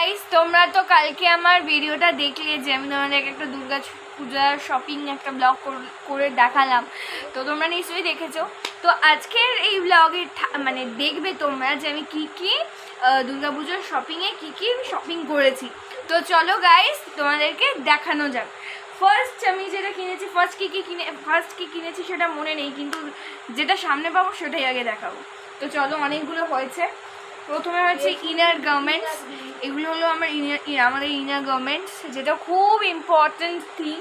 Guys, তোমরা তো কালকে আমার ভিডিওটা দেখলে যে আমি তোমাদেরকে একটা দুর্গা পূজার শপিং একটা ব্লগ করে দেখালাম, তো তোমরা নিশ্চয়ই দেখেছো। তো আজকের এই ব্লগে মানে দেখবে তোমরা যে আমি কি কি দুর্গা পূজার শপিংয়ে কি শপিং করেছি। তো চলো গাইস, তোমাদেরকে দেখানো যাক। ফার্স্ট আমি যেটা কিনেছি, ফার্স্ট কি কিনেছি সেটা মনে নেই, কিন্তু যেটা সামনে পাবো সেটাই আগে দেখাবো। তো চলো, অনেকগুলো হয়েছে। প্রথমে হচ্ছে ইনার গার্মেন্টস। এগুলো হলো আমাদের ইনার গার্মেন্টস, যেটা খুব ইম্পর্টেন্ট থিং।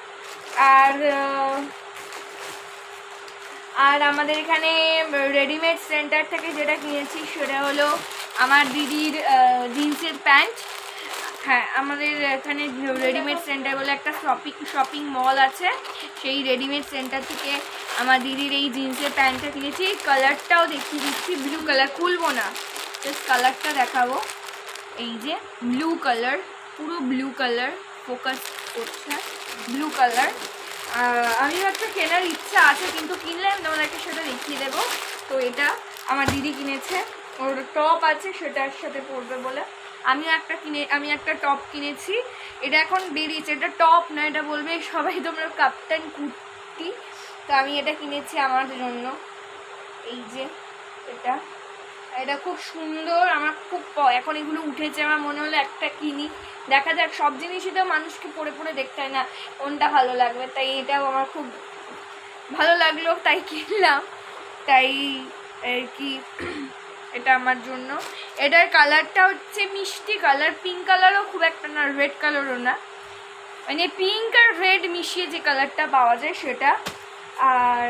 আর আমাদের এখানে রেডিমেড সেন্টার থেকে যেটা কিনেছি সেটা হলো আমার দিদির জিন্সের প্যান্ট। হ্যাঁ, আমাদের এখানে রেডিমেড সেন্টার বলে একটা শপিং মল আছে, সেই রেডিমেড সেন্টার থেকে আমার দিদির এই জিন্সের প্যান্টটা কিনেছি। কালারটাও দেখিয়ে দিচ্ছি, ব্লু কালার। খুলবো না, জাস্ট কালারটা দেখাবো। এই যে ব্লু কালার, পুরো ব্লু কালার, ফোকাস করছে ব্লু কালার। আমি হচ্ছে কেনার ইচ্ছা আছে, কিন্তু কিনলে আমি তোমাদেরকে সেটা দেখিয়ে দেবো। তো এটা আমার দিদি কিনেছে, ওর টপ আছে সেটার সাথে পরবে বলে। আমি একটা টপ কিনেছি, এটা এখন বেরিয়েছে, এটা টপ না, এটা বলবে সবাই তোমরা কাপ্তান কুর্তি। তো আমি এটা কিনেছি আমার জন্য। এই যে এটা খুব সুন্দর, আমার খুব এখন এগুলো উঠেছে, আমার মনে হলো একটা কিনি। দেখা যাক, সব জিনিসই তো মানুষকে পরে পরে দেখতে হয় না কোনটা ভালো লাগবে, তাই এটাও আমার খুব ভালো লাগলো, তাই কিনলাম। তাই আর কি, এটা আমার জন্য। এটার কালারটা হচ্ছে মিষ্টি কালার, পিঙ্ক কালারও খুব একটা না, রেড কালারও না, মানে পিঙ্ক আর রেড মিশিয়ে যে কালারটা পাওয়া যায় সেটা। আর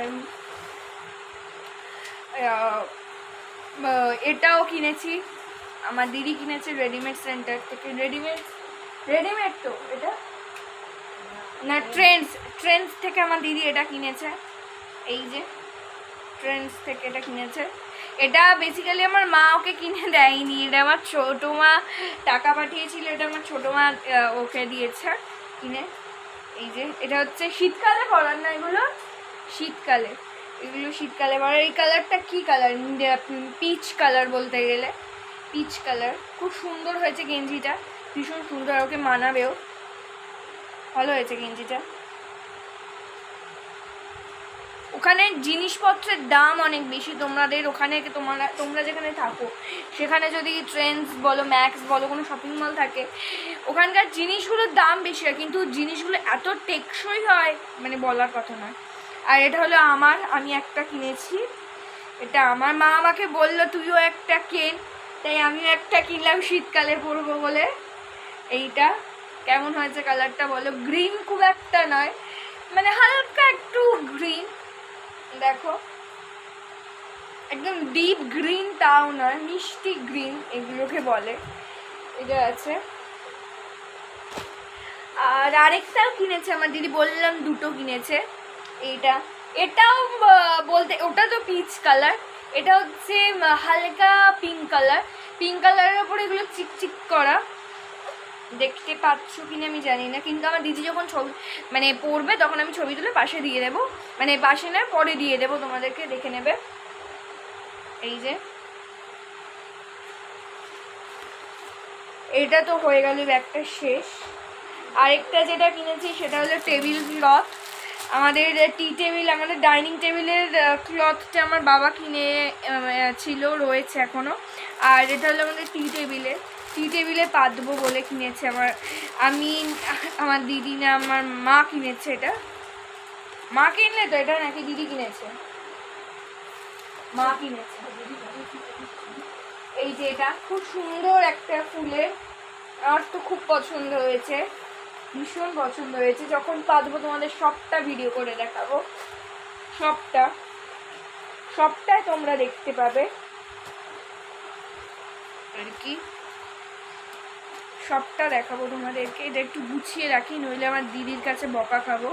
এটাও কিনেছি, আমার দিদি কিনেছে রেডিমেড সেন্টার থেকে। রেডিমেড তো এটা না, ট্রেন্ডস থেকে আমার দিদি এটা কিনেছে। এই যে ট্রেন্ডস থেকে এটা কিনেছে। এটা বেসিক্যালি আমার মা ওকে কিনে দেয়নি, এটা আমার ছোটো মা টাকা পাঠিয়েছিল, এটা আমার ছোটো মা ওকে দিয়েছে কিনে। এই যে এটা হচ্ছে শীতকালে পরার না, এগুলো শীতকালে পরার। এই কালারটা কি কালার, পিচ কালার বলতে গেলে, পিচ কালার। খুব সুন্দর হয়েছে গেঞ্জিটা, ভীষণ সুন্দর, ওকে মানাবেও, ভালো হয়েছে গেঞ্জিটা। ওখানে জিনিসপত্রের দাম অনেক বেশি, তোমাদের ওখানে তোমরা যেখানে থাকো সেখানে যদি ট্রেন্ডস বলো, ম্যাক্স বলো, কোনো শপিং মল থাকে, ওখানকার জিনিসগুলোর দাম বেশি হয়, কিন্তু জিনিসগুলো এত টেকসই হয় মানে বলার কথা নয়। আর এটা হলো আমি একটা কিনেছি, এটা আমার মা আমাকে বললো তুইও একটা কেন, তাই আমিও একটা কিনলাম শীতকালে পরবো বলে। এইটা কেমন হয়েছে কালারটা বলো? গ্রিন খুব একটা নয়, মানে হালকা একটু গ্রিন, দেখো একদম ডিপ গ্রিন তাও নয়, মিষ্টি গ্রিন এগুলোকে বলে। এটা আছে। আর আরেকটাও কিনেছে আমার দিদি, বললাম দুটো কিনেছে। এটাও বলতে, ওটা তো পিচ কালার, এটা হচ্ছে হালকা পিঙ্ক কালারের ওপরে এগুলো চিকচিক করা, দেখতে পাচ্ছ কিনা আমি জানি না, কিন্তু আমার দিদি যখন ছবি মানে পরবে তখন আমি ছবি তুলে পাশে দিয়ে দেবো, মানে পাশে না পরে দিয়ে দেবো, তোমাদেরকে দেখে নেবে। এই যে এটা তো হয়ে গেল ব্যাগটা শেষ। আরেকটা যেটা কিনেছি সেটা হলো টেবিল ক্লথ। আমাদের আমাদের ডাইনিং টেবিলের ক্লথটা আমার বাবা কিনে রয়েছে এখনও। আর এটা হলো আমাদের টি টেবিলে পাতবো বলে কিনেছে আমার দিদি না আমার মা কিনেছে। এটা মা কিনলে তো, এটা নাকি দিদি কিনেছে? মা কিনেছে। এই যে এটা খুব সুন্দর একটা ফুলের, আমার তো খুব পছন্দ হয়েছে, ভীষণ পছন্দ হয়েছে। যখন পাতবো তোমাদের সবটা ভিডিও করে দেখাবো, সবটাই তোমরা দেখতে পাবে আর কি, সবটা দেখাবো তোমাদেরকে। এটা একটু গুছিয়ে রাখি, নইলে আমার দিদির কাছে বকা খাবো।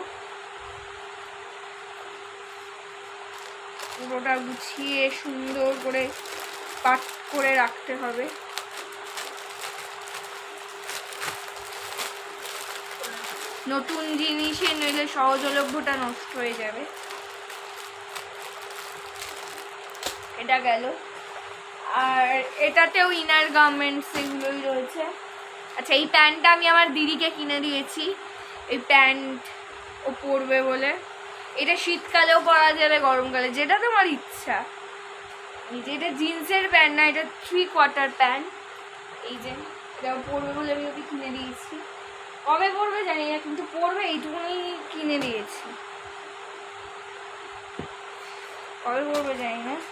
পুরোটা গুছিয়ে সুন্দর করে পাট করে রাখতে হবে। নতুন জিনিসে নইলে সহজলভ্যটা নষ্ট হয়ে যাবে। এটা গেল। আর এটাতেও ইনার গার্মেন্টস এগুলোই রয়েছে। আচ্ছা, এই প্যান্টটা আমি আমার দিদিকে কিনে দিয়েছি, এই প্যান্ট ও পরবে বলে। এটা শীতকালেও পরা যাবে, গরমকালে, যেটা তোমার ইচ্ছা। এই যে এটা জিন্সের প্যান্ট না, এটা 3/4 প্যান্ট। এই যে এটা পরবে বলে আমি ওকে কিনে দিয়েছি। কবে পরবে জানি না, কিন্তু পরবে এইটুকুনি কিনে দিয়েছি। কবে পরবে জানি না।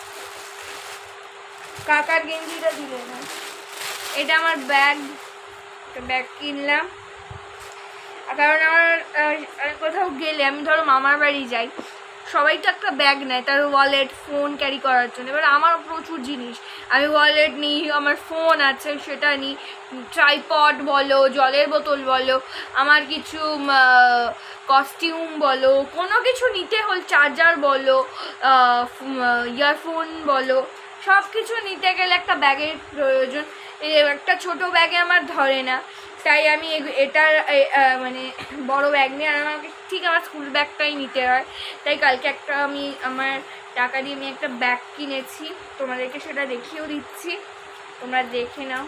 কাকার গেঞ্জিটা দিলে না। এটা আমার ব্যাগ, ব্যাগ কিনলাম কারণ আমার কোথাও গেলে, আমি ধরো মামার বাড়ি যাই, সবাই তো একটা ব্যাগ নেয় তার ওয়ালেট ফোন ক্যারি করার জন্য। এবার আমার প্রচুর জিনিস, আমি ওয়ালেট নিই, আমার ফোন আছে সেটা নিই, ট্রাইপড বলো, জলের বোতল বলো, আমার কিছু কস্টিউম বলো, কোনো কিছু নিতে হল, চার্জার বলো, ইয়ারফোন বলো, সব কিছু নিতে গেলে একটা ব্যাগের প্রয়োজন। একটা ছোট ব্যাগে আমার ধরে না, তাই আমি এটার মানে বড় ব্যাগ নিয়ে, আর আমাকে ঠিক আমার স্কুল ব্যাগটাই নিতে হয়। তাই কালকে একটা আমি আমার টাকা দিয়ে আমি একটা ব্যাগ কিনেছি, তোমাদেরকে সেটা দেখিয়েও দিচ্ছি, তোমরা দেখে নাও।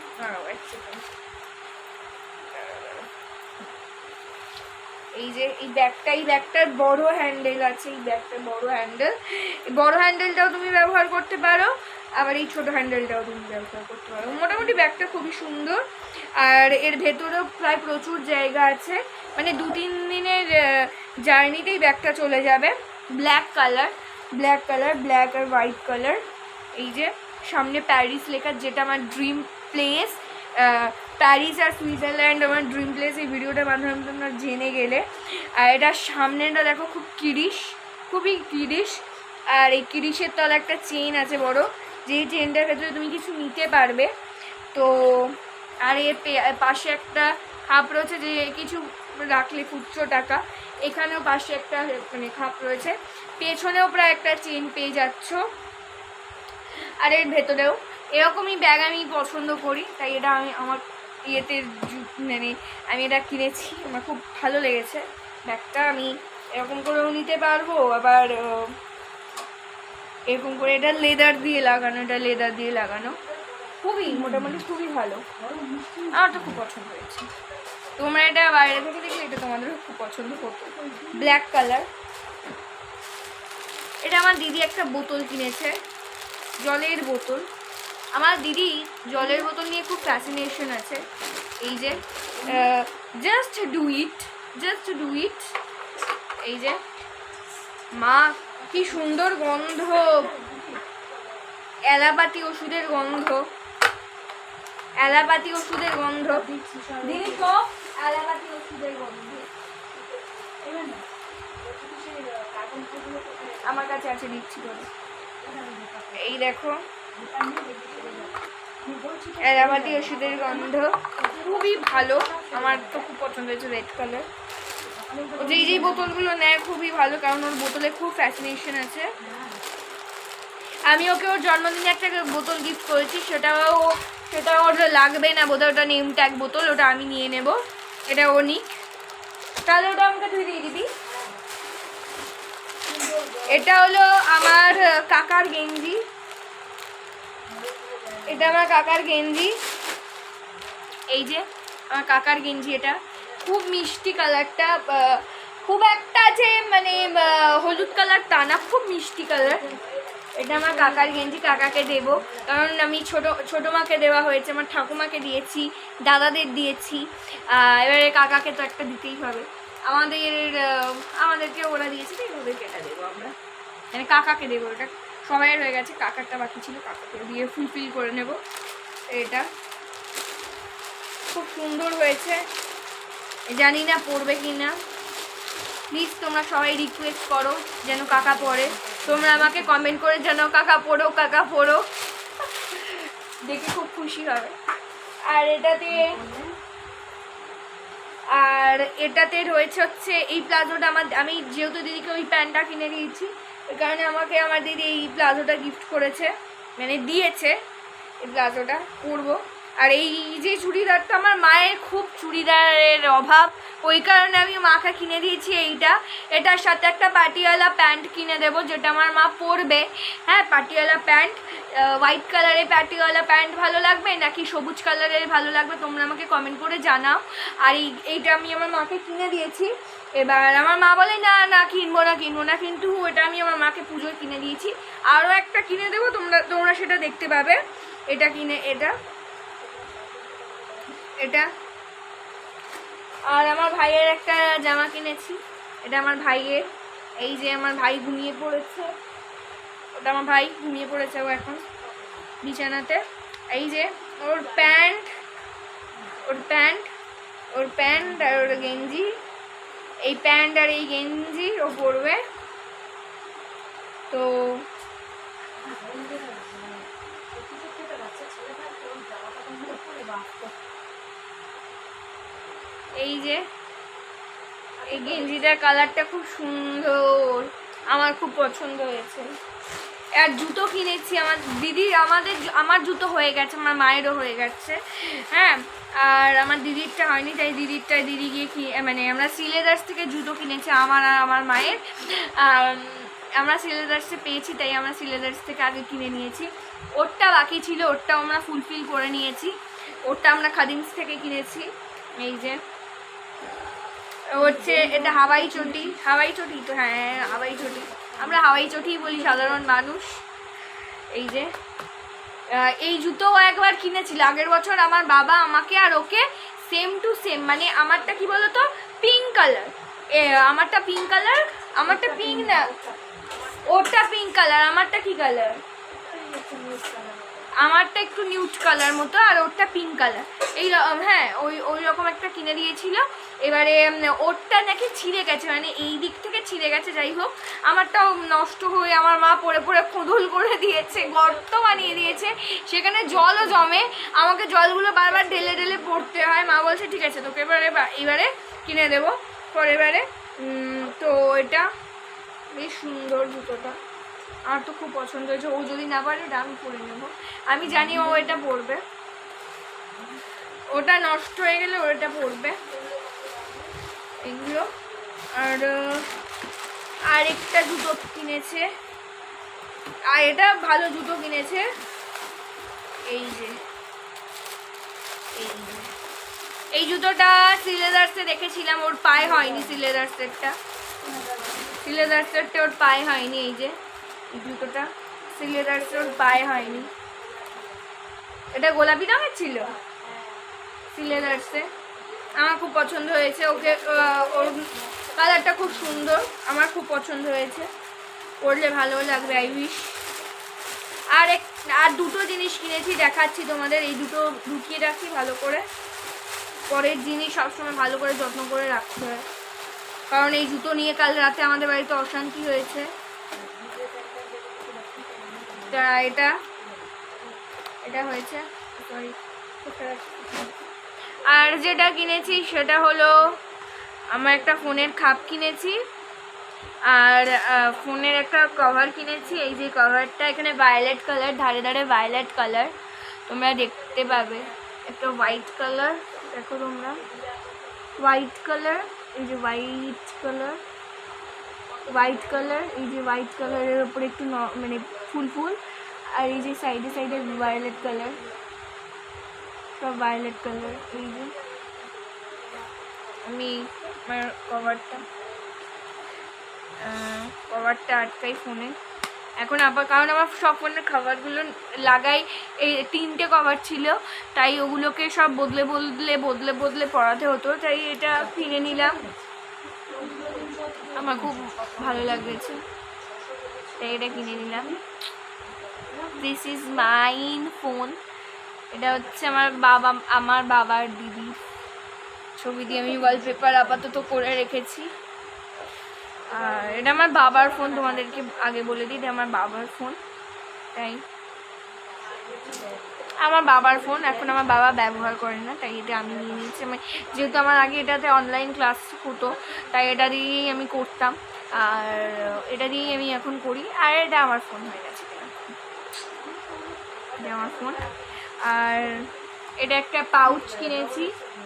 এই যে এই ব্যাগটার বড় হ্যান্ডেল আছে, এই ব্যাগটার বড় হ্যান্ডেল, এই বড় হ্যান্ডেলটাও তুমি ব্যবহার করতে পারো, আবার এই ছোট হ্যান্ডেলটাও তুমি ব্যবহার করতে পারো। মোটামুটি ব্যাগটা খুবই সুন্দর, আর এর ভেতরেও প্রায় প্রচুর জায়গা আছে, মানে 2-3 দিনের জার্নিতেই ব্যাগটা চলে যাবে। ব্ল্যাক কালার, ব্ল্যাক আর হোয়াইট কালার। এই যে সামনে প্যারিস লেখা, যেটা আমার ড্রিম প্লেস। প্যারিস আর সুইজারল্যান্ড আমার ড্রিম প্লেস, এই ভিডিওটার মাধ্যমে তোমরা জেনে গেলে। আর এটার সামনেটা দেখো, খুবই কিরিশ। আর এই কিরিশের তলা একটা চেন আছে বড়, যেই চেনটার ভেতরে তুমি কিছু নিতে পারবে। তো আর এর পাশে একটা খাপ রয়েছে, যে কিছু রাখলে খুচরো টাকা, এখানেও পাশে একটা মানে খাপ রয়েছে, পেছনেও প্রায় একটা চেন পেয়ে যাচ্ছ। আর এর ভেতরেও এরকমই ব্যাগ আমি পছন্দ করি, তাই এটা আমি আমার ইয়েতে মানে আমি এটা কিনেছি, আমার খুব ভালো লেগেছে ব্যাগটা। আমি এরকম করেও নিতে পারবো, আবার এরকম করে, এটা লেদার দিয়ে লাগানো, মোটামুটি খুবই ভালো, আমার তো খুব পছন্দ হয়েছে। তোমরা এটা বাইরে থেকে দেখলে এটা তোমাদেরও খুব পছন্দ হতো। Black colour. এটা আমার দিদি একটা বোতল কিনেছে, জলের বোতল। আমার দিদি জলের বোতল নিয়ে খুব ফ্যাসিনেশন আছে। এই যে জাস্ট ডু ইট, এই যে মা কি সুন্দর গন্ধ, অ্যালোপ্যাথি ওষুধের গন্ধ, দিদি সব অ্যালোপ্যাথি ওষুধের গন্ধ। আমার কাছে আছে, দিচ্ছি বলে। এই দেখো অ্যালোপ্যাথি ওষুধের গন্ধ, খুবই ভালো, আমার তো খুব পছন্দ হয়েছে। Red colour. যেই বোতলগুলো নেয় খুবই ভালো, কারণ ওর বোতলে খুব ফ্যাসিনেশন আছে। আমি ওকে ওর জন্মদিনে একটা বোতল গিফট করেছি, সেটা ওর লাগবে না বোধহয়, ওটা নেম ট্যাগ বোতল, ওটা আমি নিয়ে নেব, এটা ও নিক। তাহলে ওটা আমাকে তুই দিয়ে দিবি। এটা হলো আমার কাকার গেঞ্জি, এই যে আমার কাকার গেঞ্জি। এটা খুব মিষ্টি কালারটা, খুব একটা যে মানে হলুদ কালার তা না, খুব মিষ্টি কালার। এটা আমার কাকার গেঞ্জি, কাকাকে দেব, কারণ আমি ছোটো মাকে দেওয়া হয়েছে, আমার ঠাকুমাকে দিয়েছি, দাদাদের দিয়েছি, এবারে কাকাকে তো একটা দিতেই হবে। আমাদেরকে ওরা দিয়েছে, তো ওদেরকে এটা দেবো আমরা, মানে কাকাকে দেবো। এটা সবাইয়ের হয়ে গেছে, কাকারটা বাকি ছিল, কাকাকে দিয়ে ফুলফিল করে নেব। এটা খুব সুন্দর হয়েছে, জানি না পরবে কি না। প্লিজ তোমরা সবাই রিকোয়েস্ট করো যেন কাকা পরে, তোমরা আমাকে কমেন্ট করে জানাও কাকা পরো, দেখে খুব খুশি হবে। আর এটাতে রয়েছে হচ্ছে এই প্লাজোটা। আমি যেহেতু দিদিকে ওই প্যান্টটা কিনে দিয়েছি, ওই কারণে আমাকে আমার দিদি এই প্লাজোটা গিফট করেছে, মানে দিয়েছে। এই প্লাজোটা পরবো, আর এই যে চুড়িদারটা, আমার মায়ের খুব চুড়িদারের অভাব, ওই কারণে আমি মাকে কিনে দিয়েছি এইটা। এটার সাথে একটা পাটিয়ালা প্যান্ট কিনে দেবো, যেটা আমার মা পরবে। হ্যাঁ, পাটিয়ালা প্যান্ট, হোয়াইট কালারের পাটিয়ালা প্যান্ট ভালো লাগবে নাকি সবুজ কালারের ভালো লাগবে, তোমরা আমাকে কমেন্ট করে জানাও। আর এইটা আমি আমার মাকে কিনে দিয়েছি। এবার আমার মা বলে না না কিনবো না, কিন্তু এটা আমি আমার মাকে পুজোয় কিনে দিয়েছি। আরও একটা কিনে দেবো, তোমরা সেটা দেখতে পাবে। এটা কিনে এটা আর আমার ভাইয়ের একটা জামা কিনেছি, এটা আমার ভাইয়ের। এই যে আমার ভাই ঘুমিয়ে পড়েছে, ওটা আমার ভাই ঘুমিয়ে পড়েছে ও এখন বিছানাতে। এই যে ওর প্যান্ট আর ওর গেঞ্জি, এই প্যান্ট আর এই গেঞ্জি ও পরবে। তো এই যে এই গেঞ্জিটার কালারটা খুব সুন্দর, আমার খুব পছন্দ হয়েছে। আর জুতো কিনেছি আমার দিদির, আমার জুতো হয়ে গেছে, আমার মায়েরও হয়ে গেছে। হ্যাঁ, আর আমার দিদিরটা হয়নি, তাই দিদি গিয়ে মানে আমরা সিলেদার্স থেকে জুতো কিনেছি আমার আর আমার মায়ের। আমরা সিলেদার্সে পেয়েছি, তাই আমরা সিলেদার্স থেকে আগে কিনে নিয়েছি। ওরটা বাকি ছিল, ওরটাও আমরা ফুলফিল করে নিয়েছি। ওরটা আমরা খাদিমস থেকে কিনেছি। এই যে হচ্ছে এটা হাওয়াই চটি তো, হ্যাঁ হাওয়াই চটি, আমরা হাওয়াই চটিই বলি সাধারণ মানুষ। এই যে এই জুতোও একবার কিনেছিল আগের বছর আমার বাবা আমাকে আর ওকে, সেম টু সেম। মানে আমারটা কি বলতো পিঙ্ক কালার, আমারটা পিঙ্ক না, ওরটা পিঙ্ক কালার, আমারটা কি কালার, আমারটা একটু নিউড কালার মতো আর ওরটা পিঙ্ক কালার। এই হ্যাঁ ওই রকম একটা কিনে দিয়েছিল। এবারে ওরটা নাকি ছিঁড়ে গেছে, মানে এই দিক থেকে ছিঁড়ে গেছে। যাই হোক, আমারটাও নষ্ট হয়ে আমার মা পরে খোদল করে দিয়েছে, গর্ত বানিয়ে দিয়েছে, সেখানে জলও জমে, আমাকে জলগুলো বারবার ঢেলে পড়তে হয়। মা বলছে ঠিক আছে তোকে এবারে কিনে দেবো পরের বারে। তো এটা বেশ সুন্দর জুতোটা, আমার তো খুব পছন্দ হয়েছে। ও যদি না পারে এটা আমি পরে নেবো, আমি জানি ও এটা পরবে, ওটা নষ্ট হয়ে গেলে ও এটা পরবে। এগুলো আর একটা জুতো কিনেছে, আর এটা ভালো জুতো কিনেছে। এই যে এই জুতোটা সিলেদার্সে দেখেছিলাম, ওর পায়ে হয়নি, সিলেদার্সেরটা ওর পায়ে হয়নি। এই যে এই জুতোটা সিলেদার্সের ওর পায়ে হয়নি, এটা গোলাপি রঙের ছিল সিলেদার্সে, আমার খুব পছন্দ হয়েছে। ওর কালারটা খুব সুন্দর, আমার খুব পছন্দ হয়েছে, পরলে ভালো লাগবে আই উইশ। আর দুটো জিনিস কিনেছি, দেখাচ্ছি তোমাদের। এই দুটো ঢুকিয়ে রাখি ভালো করে, পরের জিনিস সবসময় ভালো করে যত্ন করে রাখতে হয়, কারণ এই জুতো নিয়ে কাল রাতে আমাদের বাড়িতে অশান্তি হয়েছে। এটা হয়েছে সরি। আর যেটা কিনেছি সেটা হলো আমার একটা ফোনের খাপ কিনেছি, আর ফোনের একটা কভার কিনেছি। এই যে কভারটা, এখানে ভায়োলেট কালার, ধারে ধারে ভায়োলেট কালার তোমরা দেখতে পাবে, একটা হোয়াইট কালার, দেখো তোমরা হোয়াইট কালার, এই যে হোয়াইট কালার, এই যে হোয়াইট কালারের ওপরে একটু মানে ফুল, আর এই যে সাইডে ভায়োলেট কালার, সব ভায়োলেট কালার। এই যে আমি আমার কভারটা আটকাই ফোনে এখন আবার, কারণ আমার সব ফোনের কভারগুলো লাগাই, এই 3টে কভার ছিল, তাই ওগুলোকে সব বদলে পড়াতে হতো, তাই এটা কিনে নিলাম, আমার খুব ভালো লাগছে তাই এটা কিনে নিলাম। দিস ইজ মাইন ফোন, এটা হচ্ছে আমার বাবার দিদি ছবি দিয়ে আমি ওয়ালপেপার আপাতত করে রেখেছি। আর এটা আমার বাবার ফোন, তোমাদেরকে আগে বলে দিই, এটা আমার বাবার ফোন, তাই আমার বাবার ফোন এখন আমার বাবা ব্যবহার করে না, তাই এটা আমি নিয়ে নিয়েছি। যেহেতু আমার আগে এটাতে অনলাইন ক্লাস হতো, তাই এটা দিয়েই আমি করতাম, আর এটা দিয়েই আমি এখন করি। আর এটা আমার ফোন হয়ে গেছে, এটা আমার ফোন। আর এটা একটা পাউচ কিনেছি।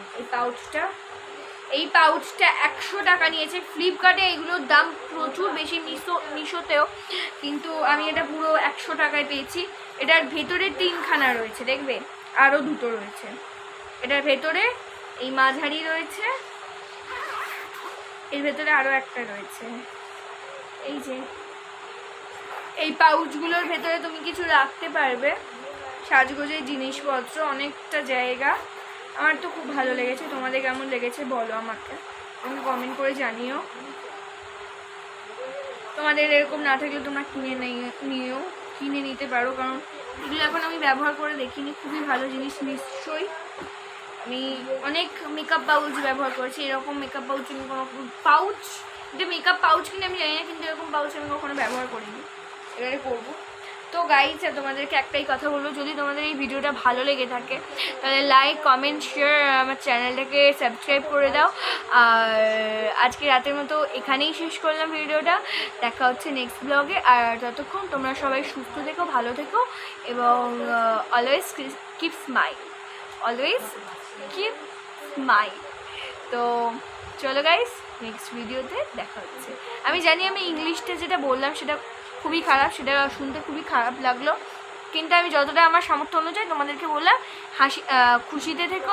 এই পাউচটা 100 টাকা নিয়েছে। ফ্লিপকার্টে এগুলোর দাম প্রচুর বেশি, মিশোতেও, কিন্তু আমি এটা পুরো 100 টাকায় পেয়েছি। এটার ভেতরে 3খানা রয়েছে, দেখবে আরও 2টো রয়েছে। এটার ভেতরে এই মাঝারি রয়েছে, এর ভেতরে আরও একটা রয়েছে। এই যে এই পাউচগুলোর ভেতরে তুমি কিছু রাখতে পারবে, সাজগোজের জিনিসপত্র, অনেকটা জায়গা। আমার তো খুব ভালো লেগেছে। তোমাদের কেমন লেগেছে বলো আমাকে, তুমি কমেন্ট করে জানিও। তোমাদের এরকম না থাকলে তোমরা কিনে নিতে পারো, কারণ এগুলো এখন আমি ব্যবহার করে দেখিনি। খুবই ভালো জিনিস নিশ্চয়ই। আমি অনেক মেকআপ পাউচ ব্যবহার করেছি, এরকম মেকআপ পাউচ আমি কোনো পাউচ, এটা মেকআপ পাউচ কিনে আমি জানি না, কিন্তু এরকম পাউচ আমি কখনো ব্যবহার করিনি, এবারে করবো। তো গাইজ, তোমাদেরকে একটাই কথা বলবো, যদি তোমাদের এই ভিডিওটা ভালো লেগে থাকে তাহলে লাইক, কমেন্ট, শেয়ার, আমার চ্যানেলটাকে সাবস্ক্রাইব করে দাও। আর আজকে রাতের মতো এখানেই শেষ করলাম ভিডিওটা। দেখা হচ্ছে নেক্সট ব্লগে। আর ততক্ষণ তোমরা সবাই সুস্থ থেকো, ভালো থেকো, এবং অলওয়েজ কিপ স্মাইল, তো চলো গাইস, নেক্সট ভিডিওতে দেখা হচ্ছে। আমি জানি আমি ইংলিশটা যেটা বললাম সেটা খুবই খারাপ, সেটা শুনতে খুবই খারাপ লাগলো, কিন্তু আমি যতটা আমার সামর্থ্য অনুযায়ী তোমাদেরকে বললাম। খুশিতে থেকো,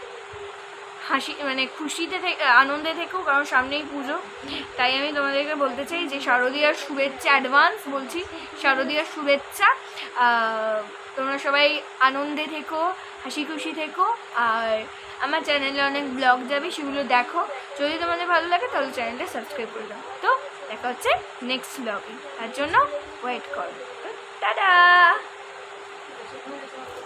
আনন্দে থেকো, কারণ সামনেই পুজো। তাই আমি তোমাদেরকে বলতে চাই যে শারদীয়ার শুভেচ্ছা, অ্যাডভান্স বলছি, শারদীয়ার শুভেচ্ছা। তোমরা সবাই আনন্দে থেকো, হাসি খুশি থেকো। আর আমার চ্যানেলে অনেক ব্লগ যাবে, সেগুলো দেখো। যদি তোমাদের ভালো লাগে তাহলে চ্যানেলটা সাবস্ক্রাইব করে দাও। তো দেখা হচ্ছে নেক্সট ব্লগে, তার জন্য ওয়েট করো। টাটা।